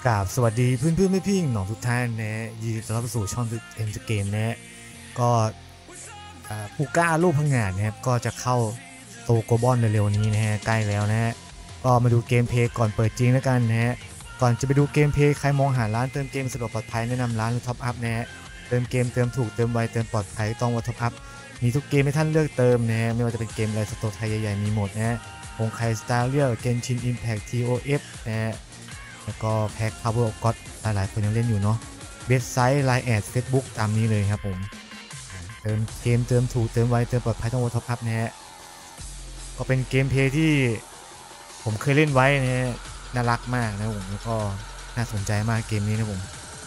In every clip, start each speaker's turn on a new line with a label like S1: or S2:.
S1: กราบสวัสดีเพื่อนพี่หนองทุกท่านนะยินดีต้อนรับสู่ช่องเอ็มเกมนะก็ผู้กล้าลูกพังงาดนะครับก็จะเข้าโตโกบอลเร็วๆนี้นะฮะใกล้แล้วนะฮะก็มาดูเกมเพลย์ก่อนเปิดจริงแล้วกันนะฮะก่อนจะไปดูเกมเพลย์ใครมองหาร้านเติมเกมสะดวกปลอดภัยแนะนำร้านท็อปอัพนะฮะเติมเกมเติมถูกเติมไวเติมปลอดภัยต้องวัตท็อปอัพมีทุกเกมให้ท่านเลือกเติมนะฮะไม่ว่าจะเป็นเกมอะไรสโตร์ไทยใหญ่ๆมีหมดนะฮะคงไคสตาร์เรียลเกนชินอิมแพคทีโอเอฟนะฮะแล้วก็แพ็ค Power of God หลายๆคนยังเล่นอยู่เนาะเว็บไซต์ Line แอด Facebook ตามนี้เลยครับผมเติมเกมเติมถูกเติมไวเติมปลอดภัยต้องวัตท็อปอัพนะฮะก็เป็นเกมเพลย์ที่ผมเคยเล่นไว้นะฮะน่ารักมากนะผมแล้วก็น่าสนใจมากเกมนี้นะผม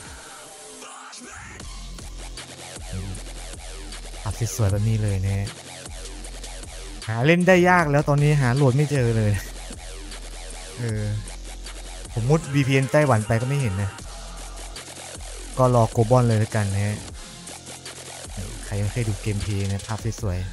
S1: อัพสวยๆแบบนี้เลยนะหาเล่นได้ยากแล้วตอนนี้หาโหลดไม่เจอเลยผมมุด VPN ไต้หวันไปก็ไม่เห็นนะก็รอโกบอลเลยแล้วกันนะฮะใครไม่เคยดูเกมเพลย์นะภาพสวย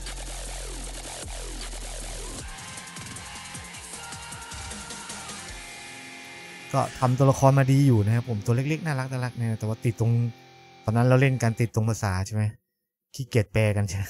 S1: ก็ทำตัวละครมาดีอยู่นะครับผมตัวเล็กๆน่ารักเนี่ยแต่ว่าติดตรงตอนนั้นเราเล่นกันติดตรงภาษาใช่ไหมขี้เกียจแปลกันใช่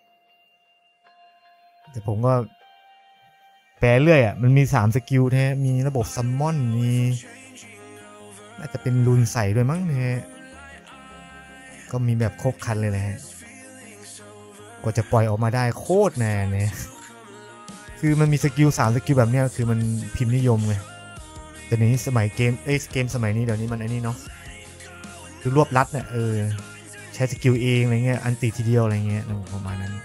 S1: แต่ผมก็แปลเรื่อยอ่ะมันมี3สกิลนะมีระบบซัมมอนมีน่าจะเป็นรูนใส่ด้วยมั้งนะก็มีแบบครบคันเลยนะฮะกว่าจะปล่อยออกมาได้โคตรนานเนี่ยคือมันมีสกิล3สกิลแบบเนี้ยคือมันพิมพ์นิยมไงแต่ในสมัยเกมเกมสมัยนี้เดี๋ยวนี้มันไอ้นี่เนาะคือรวบรัดเนี่ยใช้สกิลเองอะไรเงี้ยอันติทีเดียวอะไรเงี้ยประมาณนั้น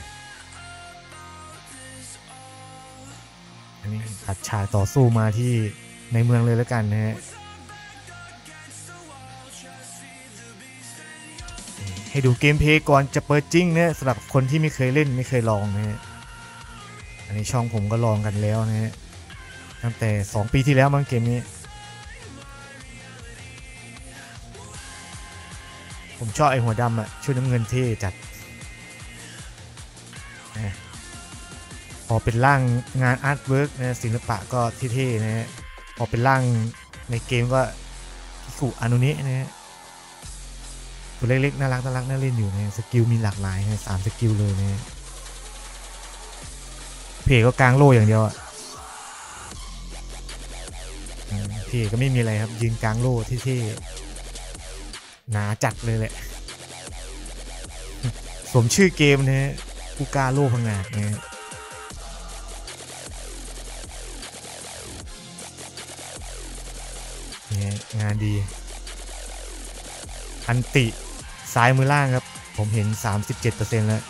S1: อันนี้ตัดฉากต่อสู้มาที่ในเมืองเลยแล้วกันนะฮะให้ดูเกมเพลย์ก่อนจะเปิดจริงนะสำหรับคนที่ไม่เคยเล่นไม่เคยลองนะฮะอันนี้ช่องผมก็ลองกันแล้วนะฮะตั้งแต่2 ปีที่แล้วมั้งเกมนี้ผมชอบไอหัวดำอ่ะชุดน้ำเงินเท่จัดพอเป็นร่างงานอาร์ตเวิร์กนะศิลปะก็เท่ๆนะฮะพอเป็นร่างในเกมก็คิคุอานุเนะนะฮะตัวเล็กๆน่ารักน่าเล่นอยู่นะสกิลมีหลากหลายนะ3 สกิลเลยนะเพจก็กลางโล่อย่างเดียวอ่ะเพจก็ไม่มีอะไรครับยืนกลางโล่เท่ๆหนาจัดเลยแหละสมชื่อเกมนะฮะผู้กล้าโล่พังงาดนะเนี่ยงานดีอันติซ้ายมือล่างครับผมเห็น 37% แล้ว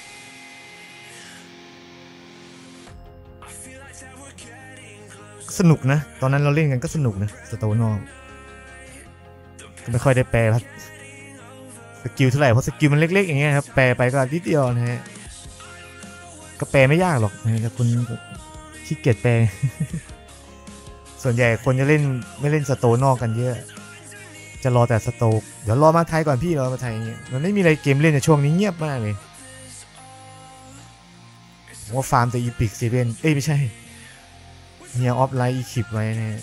S1: สนุกนะตอนนั้นเราเล่นกันก็สนุกนะสโตนอลก็ไม่ค่อยได้แปลสกิลเท่าไหร่เพราะสกิลมันเล็กๆอย่างเงี้ยครับแปลไปก็นิดเดียวนะฮะก็แปลไม่ยากหรอกนะแต่คุณขี้เกียจแปลส่วนใหญ่คนจะเล่นไม่เล่นสโตนอกกันเยอะจะรอแต่สโตกเดี๋ยวรอมาไทยก่อนพี่รอมาไทยอย่างเงี้ยมันไม่มีอะไรเกมเล่นในช่วงนี้เงียบมากเลยผมว่าฟาร์มแต่อีพิกเซเว่นไม่ใช่เฮียออฟไลท์อีคิปไว้นะ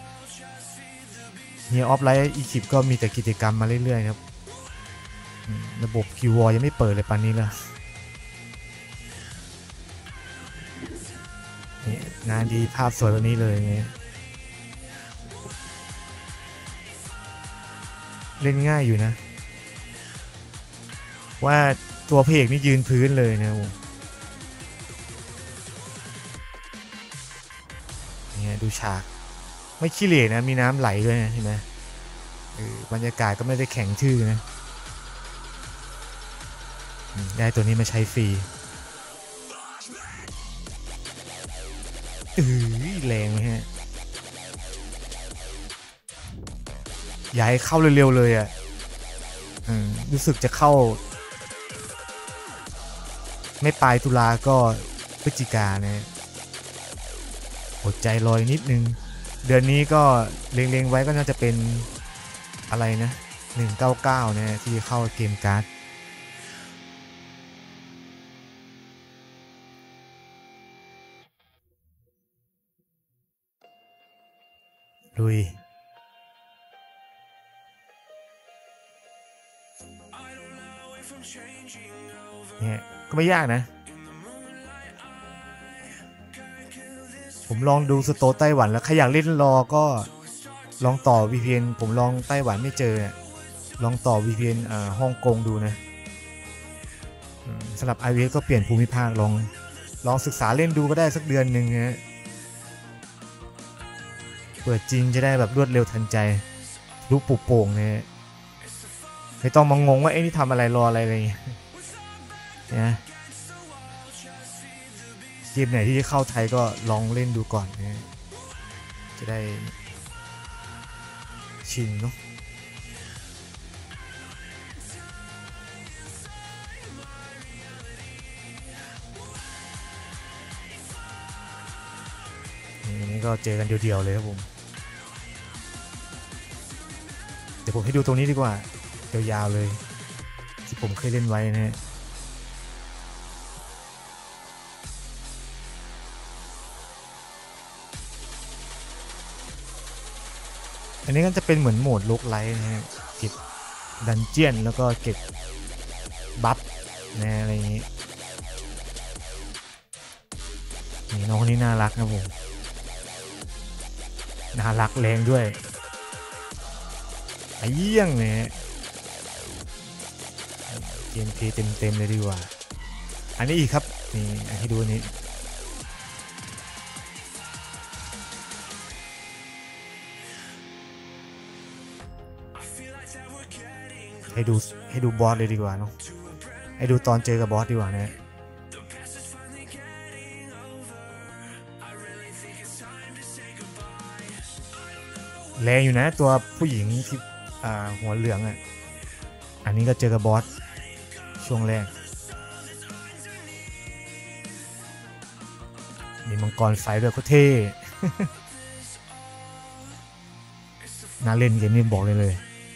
S1: เฮียออฟไลท์อีคิปก็มีแต่กิจกรรมมาเรื่อยๆครับระบบคิววอยังไม่เปิดเลยปานนี้เลยงานดีภาพสวยแบบนี้เลยเนี่ยเล่นง่ายอยู่นะว่าตัวเพกนี่ยืนพื้นเลยนะเนี่ยดูฉากไม่ขี้เหร่นะมีน้ำไหลด้วยนะเห็นไหมบรรยากาศก็ไม่ได้แข็งชื่อนะได้ตัวนี้มาใช้ฟรีแรงไหมฮะอยากให้เข้าเร็วๆเลยอ่ะรู้สึกจะเข้าไม่ปลายตุลาก็พฤศจิกานะอดใจรอยนิดนึงเดือนนี้ก็เล็งๆไว้ก็น่าจะเป็นอะไรนะ199นะที่เข้าเกมการ์ดลุยเนี่ยก็ไม่ยากนะผมลองดูสโตร์ไต้หวันแล้วใครอยากเล่นรอก็ลองต่อ VPN ผมลองไต้หวันไม่เจอลองต่อ VPN ฮ่องกงดูนะสำหรับ iOS ก็เปลี่ยนภูมิภาคลองศึกษาเล่นดูก็ได้สักเดือนหนึ่งนะเปิดจริงจะได้แบบรวดเร็วทันใจรู้ปุโป่งเนี่ยไม่ต้องมางงว่าไอ้นี่ทำอะไรรออะไรเงี้ยนะเกมไหนที่จะเข้าไทยก็ลองเล่นดูก่อนนะจะได้ชินเนาะนี่ก็เจอกันเดียวๆเลยครับผมเดี๋ยวผมให้ดูตรงนี้ดีกว่ายาวๆเลยที่ผมเคยเล่นไว้นะฮะอันนี้ก็จะเป็นเหมือนโหมดโลกไลท์นะฮะเก็บดันเจียนแล้วก็เก็บบัฟนะอะไรอย่างนี้นี่น้องคนนี้น่ารักนะผมน่ารักแรงด้วยไอ้เยี่ยงเนี่ยเกมเพลย์เต็มเลยดีกว่าอันนี้อีกครับนี่ให้ดูนี้ให้ดูบอสเลยดีกว่าเนาะให้ดูตอนเจอกับบอสดีกว่านะแรงอยู่นะตัวผู้หญิงที่หัวเหลืองอันนี้ก็เจอกับบอสช่วงแรกมีมังกรไฟด้วยก็เท่ น่าเล่นเกมนี้บอกเลย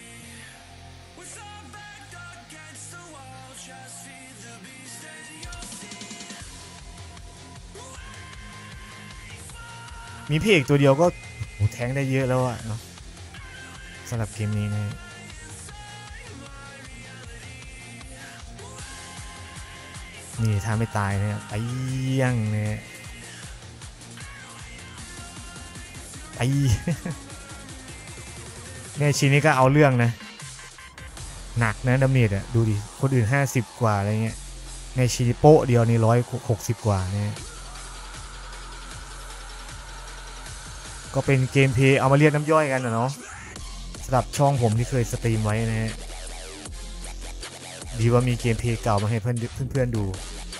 S1: มีพี่เอกตัวเดียวก็แทงได้เยอะแล้วอะเนาะสำหรับเกมนี้นะนี่ถ้าไม่ตายเนี่ยไปยังเนี่ยไป แม่ชีนี่ก็เอาเรื่องนะหนักนะดาเมจอะดูดิคนอื่น50กว่าอะไรเงี้ยแม่ชีโป๊ะเดียวนี่160กว่าเนี่ยก็เป็นเกมเพลย์เอามาเรียกน้ำย่อยกันนะเนาะสำหรับช่องผมที่เคยสตรีมไว้นะฮะดีว่ามีเกมเพลย์เก่ามาให้เพื่อนๆดู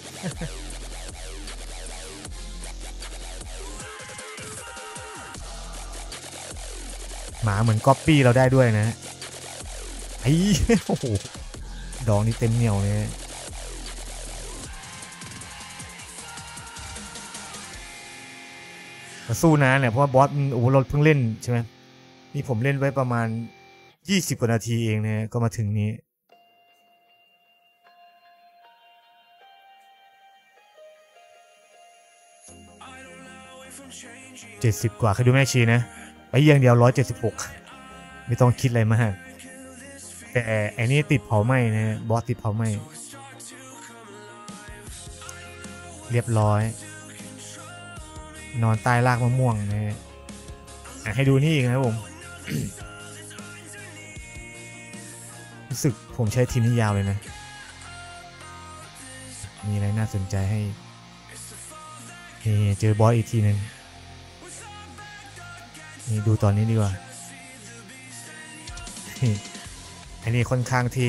S1: หมาเหมือนก๊อปปี้เราได้ด้วยนะไอ้โอ้โหดองนี่เต็มเหนียวเลยสู้นะเนี่ยเพราะว่าบอสโอ้โหเราเพิ่งเล่นใช่ไหมนี่ผมเล่นไว้ประมาณ20กว่านาทีเองนะก็มาถึงนี้70กว่าเคยดูแม่ชีนะไปอย่างเดียว176ไม่ต้องคิดอะไรมากแต่ไอ้นี่ติดเผาไหม้นะบอสติดเผาไหม้เรียบร้อยนอนใต้รากมะม่วงนะฮะให้ดูนี่อีกนะครับผม รู้สึกผมใช้ทีมนี้ยาวเลยนะมีอะไรน่าสนใจให้เจอบอสอีกทีนึงนี่ดูตอนนี้ดีกว่าอันนี้ค่อนข้างที่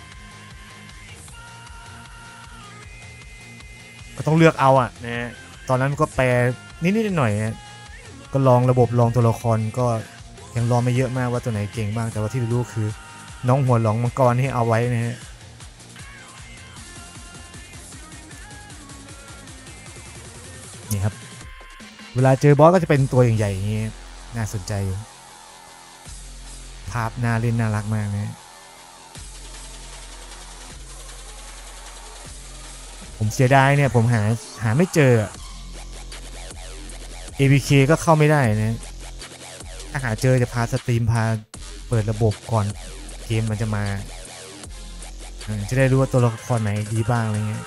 S1: ก็ต้องเลือกเอาอ่ะนะตอนนั้นก็แปลนิดๆหน่อยๆก็ลองระบบลองตัวละครก็ยังลองไม่เยอะมากว่าตัวไหนเก่งบ้างแต่ว่าที่รู้คือน้องหัวหลงมังกรให้เอาไว้นะฮะนี่ครับเวลาเจอบอสก็จะเป็นตัวใหญ่ๆอย่างนี้น่าสนใจอยู่ภาพน่าเล่นน่ารักมากนะผมเสียดายเนี่ยผมหาไม่เจอ APK ก็เข้าไม่ได้นะถ้าหาเจอจะพาสตรีมพาเปิดระบบก่อนเกมมันจะมาจะได้รู้ว่าตัวละครไหนดีบ้างอะไรเงี้ย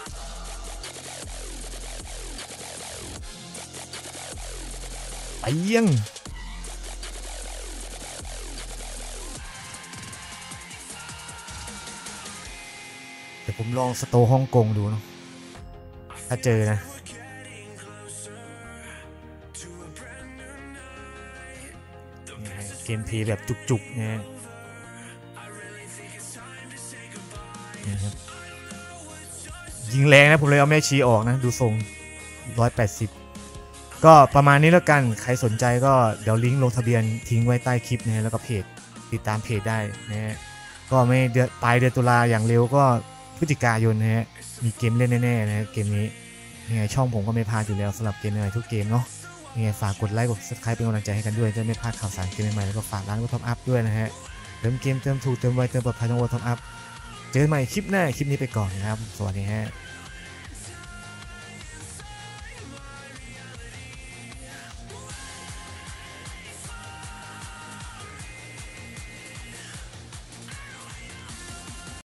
S1: ไปยังเดี๋ยวผมลองสโตร์ฮ่องกงดูเนาะถ้าเจอนะเกมเพลย์แบบจุกๆนะนะครับยิงแรงนะผมเลยเอาแม่ชีออกนะดูทรง180ก็ประมาณนี้แล้วกันใครสนใจก็เดี๋ยวลิงก์ลงทะเบียนทิ้งไว้ใต้คลิปนะแล้วก็เพจติดตามเพจได้นะฮะก็ไม่ปลายเดือนตุลาอย่างเร็วก็พฤศจิกายนนะฮะมีเกมเล่นแน่ๆนะเกมนี้ยังไงช่องผมก็ไม่พลาดอยู่แล้วสำหรับเกมอะไรทุกเกมเนาะยังไงฝากกดไลค์กด Subscribe เป็นกำลังใจให้กันด้วยจะไม่พลาดข่าวสารเกมใหม่ๆแล้วก็ฝากร้านวอทอปอัพด้วยนะฮะเติมเกมเติมถูกเติมไวเติมปลอดภัยทั้งวอทอปอัพเจอกันใหม่คลิปหน้าคลิปนี้ไปก่อนนะครับสวัสดีฮะ